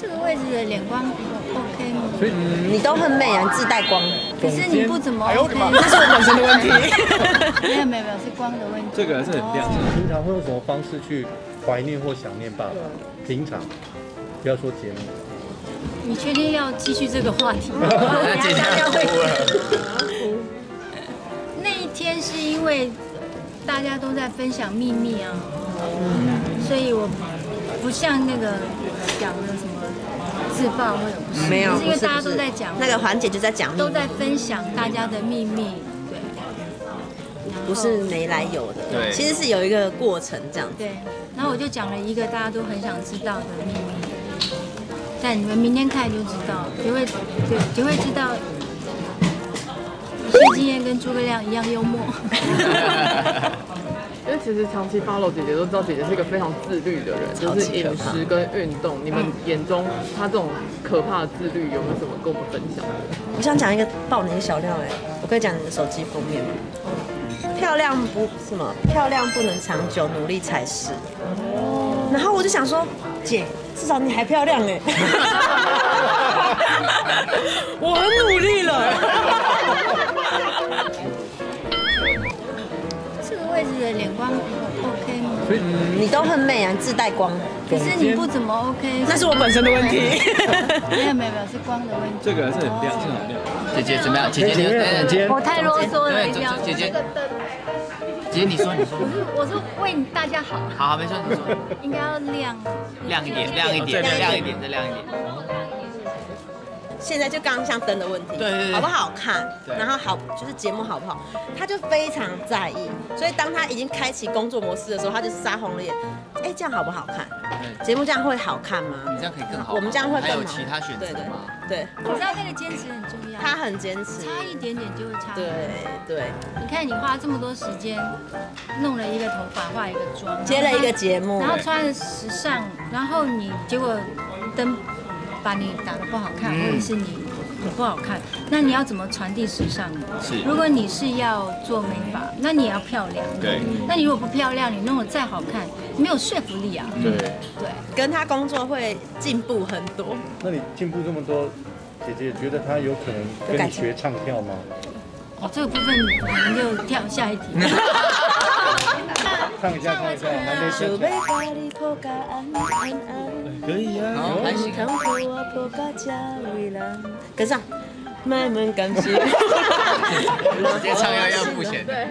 这个位置的脸光 OK 吗？ 所以你都很美啊，自带光。 可是你不怎么 OK， 这是我本身的问题。 没有，是光的问题。 这个还是很亮。 平常会用什么方式去怀念或想念爸爸？平常，不要说节目。 你确定要继续这个话题吗？那一天是因为大家都在分享秘密啊，所以我不像那个讲的什么自爆或者不是， 没有， 是因为大家都在讲那个环节就在讲秘密， 都在分享大家的秘密，对， 不是没来由的， 对， 其实是有一个过程这样子。 对，然后我就讲了一个大家都很想知道的秘密。但你们明天看就知道，就会知道，谢金燕跟诸葛亮一样幽默。 因为其实长期 follow 姐姐都知道，姐姐是一个非常自律的人，就是饮食跟运动。你们眼中她这种可怕的自律，有没有什么跟我们分享的？ 我想讲一个爆你的小料我可以讲你的手机封面吗？漂亮不能长久，努力才是。然后我就想说，姐，至少你还漂亮哎。我很努力了。 这个位置的脸光 OK 吗？ 所以你都很美啊，自带光。 可是你不怎么 OK， 那是我本身的问题。 没有，是光的问题。 这个还是很亮，是很亮。 姐姐怎么样？姐姐， 我太啰嗦了，一定要。 姐姐，你说。 我是为大家好。 好，没错，你说。 应该要亮一点，再亮一点。 现在就刚刚像灯的问题， 对， 好不好看，然后好就是节目好不好，他就非常在意，所以当他已经开启工作模式的时候，他就杀红了眼。哎，这样好不好看？节目这样会好看吗？ 你这样可以更好。 我们这样会更好。 还有其他选择吗？ 对， 你知道那个坚持很重要。 他很坚持， 差一点点就会差。 对。 你看你花这么多时间，弄了一个头发，化一个妆， 接了一个节目， 然后穿的时尚，然后你结果灯把你打得不好看，或者是你不好看，那你要怎么传递时尚呢？ 是， 如果你是要做美发，那你也要漂亮。 对。 那你如果不漂亮，你弄得再好看，没有说服力啊。 对。 跟他工作会进步很多。 那你进步这么多，姐姐觉得他有可能跟你学唱跳吗？ 哦，这个部分我们就跳下一题。 唱一下，还没学。可以啊， 还行。 跟上。慢慢感谢。 直接唱要付钱。 对。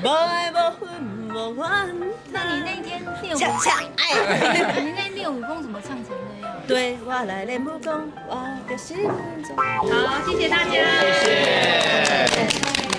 那你那天练武，你那天练武功怎么唱成那样？ 对我来练武功，我的心中。 好，谢谢大家。 谢谢。